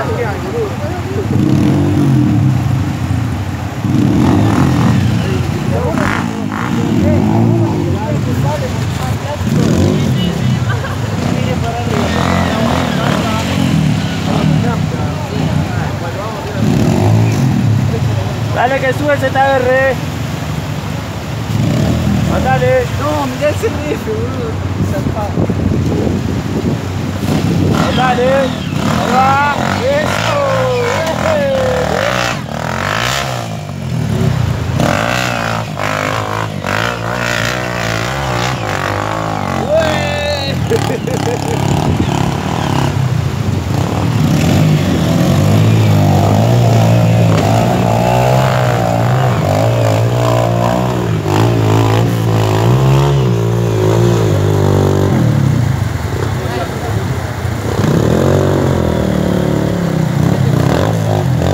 Dale que sube el ZR. Mandale. No, mirá el CRF, boludo. Mandale. Ahí va.